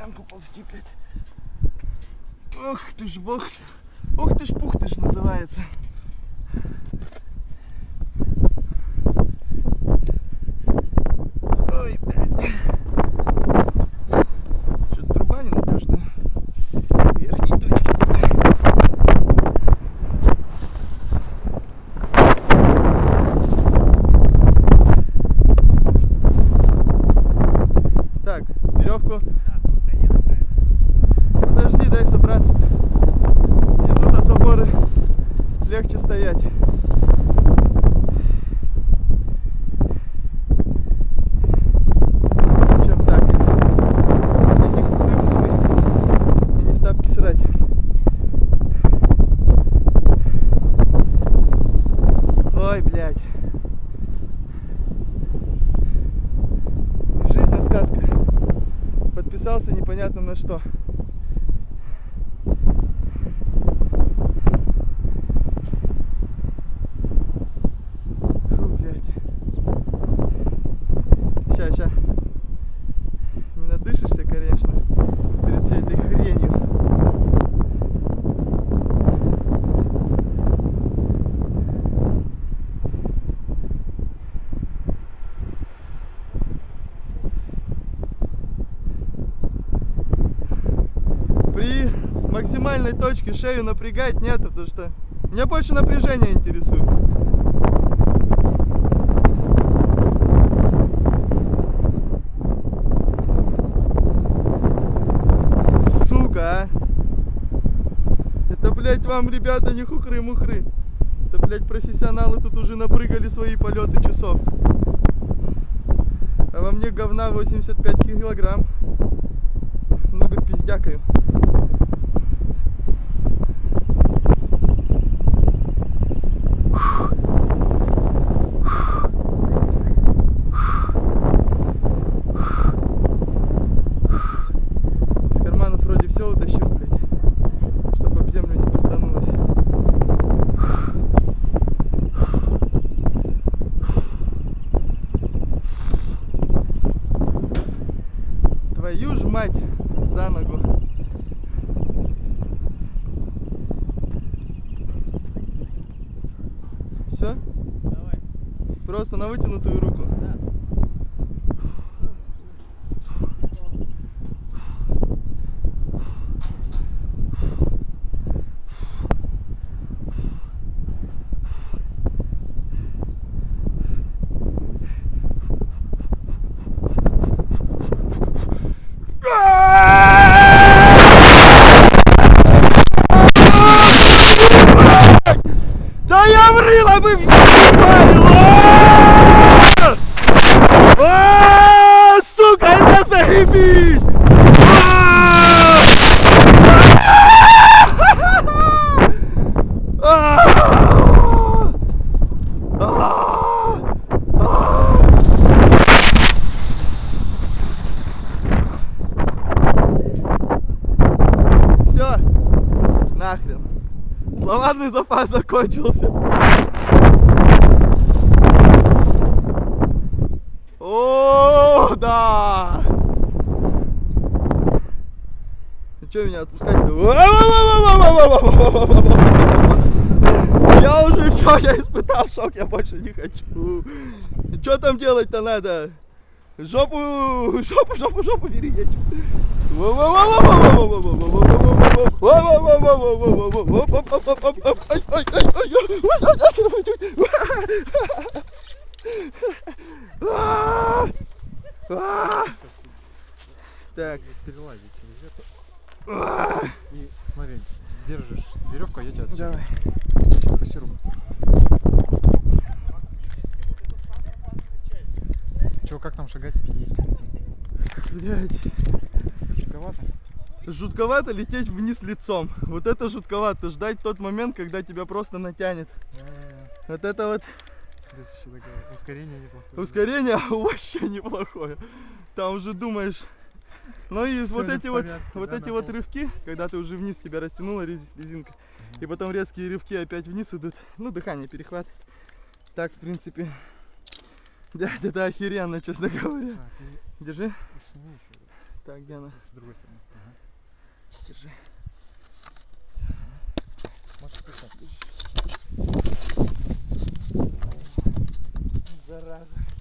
полянку ползти, блядь. Ох ты ж бог. Ох ты ж пух ты ж называется. Ой, блядь. Что-то труба ненадежная. Верхней точки. Так, веревку. Подожди, дай собраться-то. Внизу-то заборы легче стоять. Чем так. И не хухры-мухры. И не в тапки срать. Ой, блядь. Жизнь сказка. Подписался непонятно на что. Фу, блядь. Ща. Не надышишься, конечно, перед всей этой хренью. При максимальной точке шею напрягать нет, потому что меня больше напряжение интересует. Сука, а! Это, блядь, вам, ребята, не хухры-мухры. Это, блядь, профессионалы тут уже напрыгали свои полеты часов. А во мне говна 85 килограмм. Много пиздякаю. Из карманов вроде все утащил, блядь, чтобы об землю не пизданулось. Твою ж мать за ногу. Все? Давай. Просто на вытянутую руку. Да. Да я врила бы в сука, это заебись! Все, нахрен. Словарный запас закончился. О, да! Ты что меня отпускать-то? Я уже все, я испытал шок, я больше не хочу. Что там делать-то надо? Жопу переедь. Так. Перелазить через это. И смотри, держишь веревку, а я тебя отсюда. Давай. Опусти руку. Чего, как там шагать с 50? Блядь. Жутковато? Жутковато лететь вниз лицом. Вот это жутковато. Ждать тот момент, когда тебя просто натянет. Вот это вот. Плюс еще такое ускорение неплохое. Ускорение вообще неплохое. Там уже думаешь. Ну и Всё вот ли эти в вот, порядке, вот да, эти на вот пол? рывки, когда ты уже вниз, тебя растянула резинка, и потом резкие рывки опять вниз идут. Ну, дыхание перехват. Так, в принципе, блядь, это охеренно, честно говоря. Держи. Так, где она? С другой стороны. Ага. Держи. Можешь писать. Зараза.